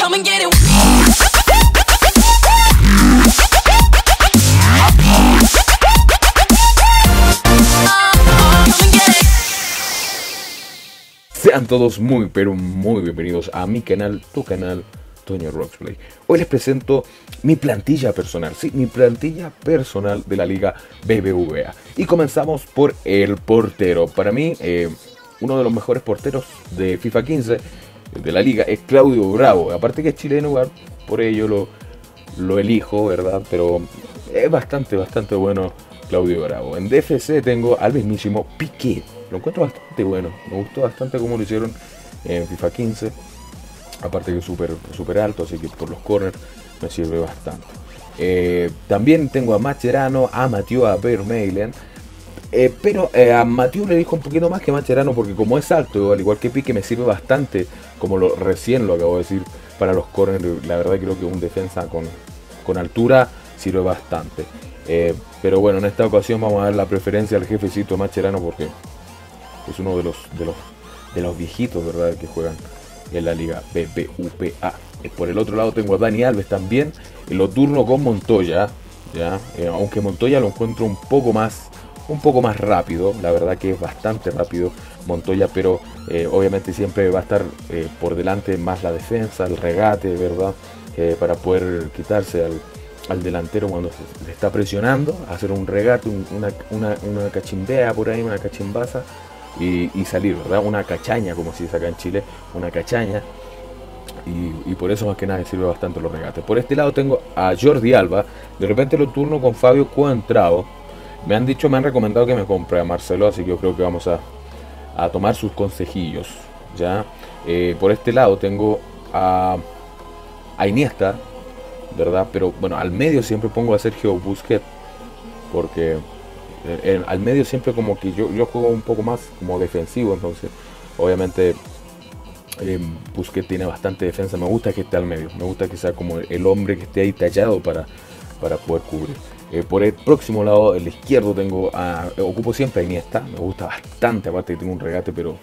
come and get it. Sean todos muy pero muy bienvenidos a mi canal, tu canal, Toño Roxplay. Hoy les presento mi plantilla personal, sí, mi plantilla personal de la Liga BBVA. Y comenzamos por el portero. Para mí, uno de los mejores porteros de FIFA 15 de la Liga es Claudio Bravo. Aparte que es chileno, por ello lo elijo, ¿verdad? Pero es bastante bueno Claudio Bravo. En DFC tengo al mismísimo Piqué. Lo encuentro bastante bueno. Me gustó bastante cómo lo hicieron en FIFA 15. Aparte que es súper alto, así que por los corners me sirve bastante. También tengo a Mascherano, a Mathieu, a Vermeulen. Pero a Mathieu le dijo un poquito más que Mascherano porque como es alto, al igual que Piqué, me sirve bastante, como recién lo acabo de decir, para los corners. La verdad creo que un defensa con altura sirve bastante. Pero bueno, en esta ocasión vamos a dar la preferencia al jefecito Mascherano porque es uno de los viejitos, ¿verdad?, que juegan en la Liga BBVA. Por el otro lado tengo a Dani Alves también. Lo turno con Montoya, ¿ya? Aunque Montoya lo encuentro un poco más rápido. La verdad que es bastante rápido Montoya, pero obviamente siempre va a estar por delante más la defensa, el regate, ¿verdad? Para poder quitarse al delantero cuando se está presionando, hacer un regate, una cachimbea por ahí, una cachimbaza. Y salir, ¿verdad? Una cachaña, como se dice acá en Chile, una cachaña. Y por eso más que nada sirve bastante los regates. Por este lado tengo a Jordi Alba. De repente lo turno con Fabio Cuentrao. Me han recomendado que me compre a Marcelo, así que yo creo que vamos a tomar sus consejillos, ¿ya? Por este lado tengo a Iniesta, ¿verdad? Pero bueno, al medio siempre pongo a Sergio Busquets, porque al medio siempre como que yo juego un poco más como defensivo, entonces obviamente Busquets tiene bastante defensa. Me gusta que esté al medio, me gusta que sea como el hombre que esté ahí tallado para poder cubrir. Por el próximo lado, el izquierdo, ocupo siempre a Iniesta. Me gusta bastante, aparte que tiene un regate pero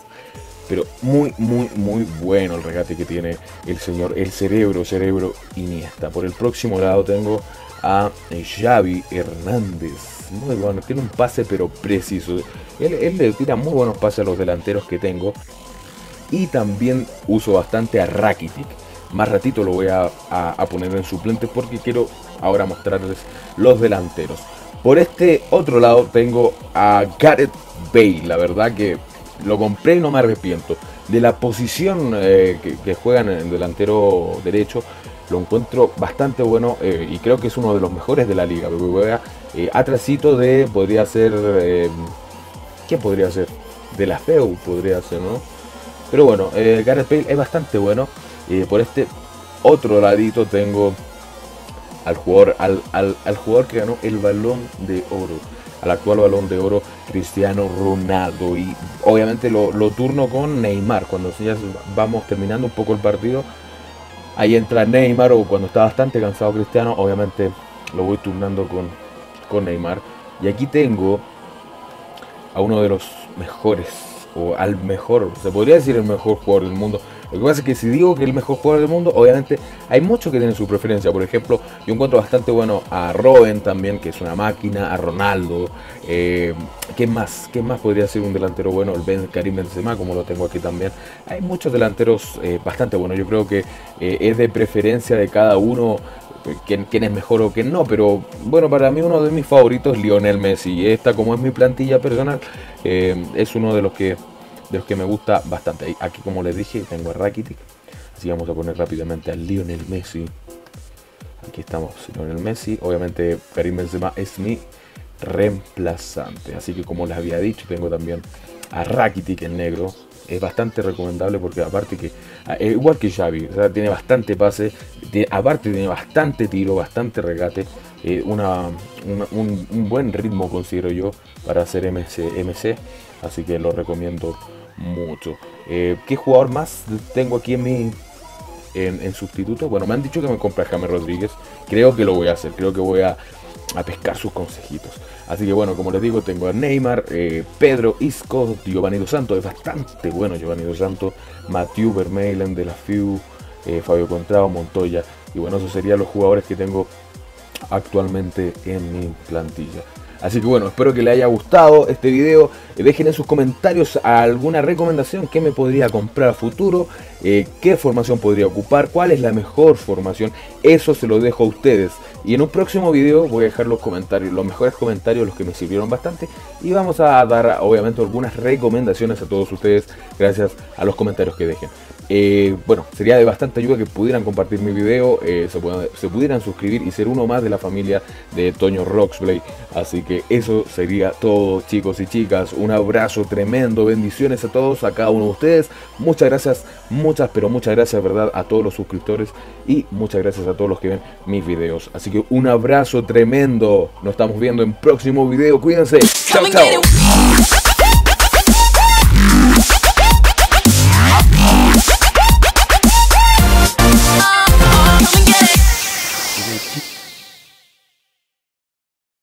muy bueno el regate que tiene el cerebro Iniesta. Por el próximo lado tengo a Xavi Hernández. Muy bueno, tiene un pase pero preciso. Él le tira muy buenos pases a los delanteros que tengo. Y también uso bastante a Rakitic. Más ratito lo voy a poner en suplente porque quiero ahora mostrarles los delanteros. Por este otro lado tengo a Gareth Bale. La verdad que lo compré y no me arrepiento. De la posición que juegan en el delantero derecho, lo encuentro bastante bueno y creo que es uno de los mejores de la Liga BBVA. Atrasito podría ser, ¿qué podría ser? De la FEU podría ser, ¿no? Pero bueno, Gareth Bale es bastante bueno. Por este otro ladito tengo al jugador que ganó el Balón de Oro, al actual Balón de Oro, Cristiano Ronaldo. Y obviamente lo turno con Neymar. Cuando ya vamos terminando un poco el partido, ahí entra Neymar, o cuando está bastante cansado Cristiano, obviamente lo voy turnando con Neymar. Y aquí tengo a uno de los mejores, o al mejor, se podría decir el mejor jugador del mundo. Lo que pasa es que si digo que el mejor jugador del mundo, obviamente hay muchos que tienen su preferencia. Por ejemplo, yo encuentro bastante bueno a Robben también, que es una máquina, a Ronaldo. ¿Qué más podría ser un delantero bueno? Karim Benzema, como lo tengo aquí también. Hay muchos delanteros bastante buenos. Yo creo que es de preferencia de cada uno quién es mejor o quién no, pero bueno, para mí uno de mis favoritos es Lionel Messi. Esta, como es mi plantilla personal, es uno de los que me gusta bastante. Aquí, como les dije, tengo a Rakitic, así vamos a poner rápidamente a Lionel Messi. Aquí estamos, Lionel Messi. Obviamente Karim Benzema es mi reemplazante, así que como les había dicho, tengo también a Rakitic en negro. Es bastante recomendable porque aparte que igual que Xavi, o sea, tiene bastante pase, aparte tiene bastante tiro, bastante regate, un buen ritmo considero yo para hacer MC, así que lo recomiendo mucho. ¿Qué jugador más tengo aquí en sustituto? Bueno, me han dicho que me compre a James Rodríguez. Creo que lo voy a hacer, creo que voy a pescar sus consejitos. Así que bueno, como les digo, tengo a Neymar, Pedro Isco, Giovanni Dos Santos, es bastante bueno Giovanni Dos Santos, Mathieu Vermeulen de la FIU, Fabio Contrao, Montoya. Y bueno, esos serían los jugadores que tengo actualmente en mi plantilla. Así que bueno, espero que les haya gustado este video. Dejen en sus comentarios alguna recomendación que me podría comprar a futuro, qué formación podría ocupar, cuál es la mejor formación. Eso se lo dejo a ustedes. Y en un próximo video voy a dejar los comentarios, los mejores comentarios, los que me sirvieron bastante. Y vamos a dar obviamente algunas recomendaciones a todos ustedes gracias a los comentarios que dejen. Bueno, sería de bastante ayuda que pudieran compartir mi video, se pudieran suscribir y ser uno más de la familia de Toño Roxplay. Así que eso sería todo, chicos y chicas. Un abrazo tremendo, bendiciones a todos, a cada uno de ustedes. Muchas gracias, pero muchas gracias, ¿verdad? A todos los suscriptores y muchas gracias a todos los que ven mis videos. Así que un abrazo tremendo. Nos estamos viendo en próximo video. Cuídense. Chao, chao.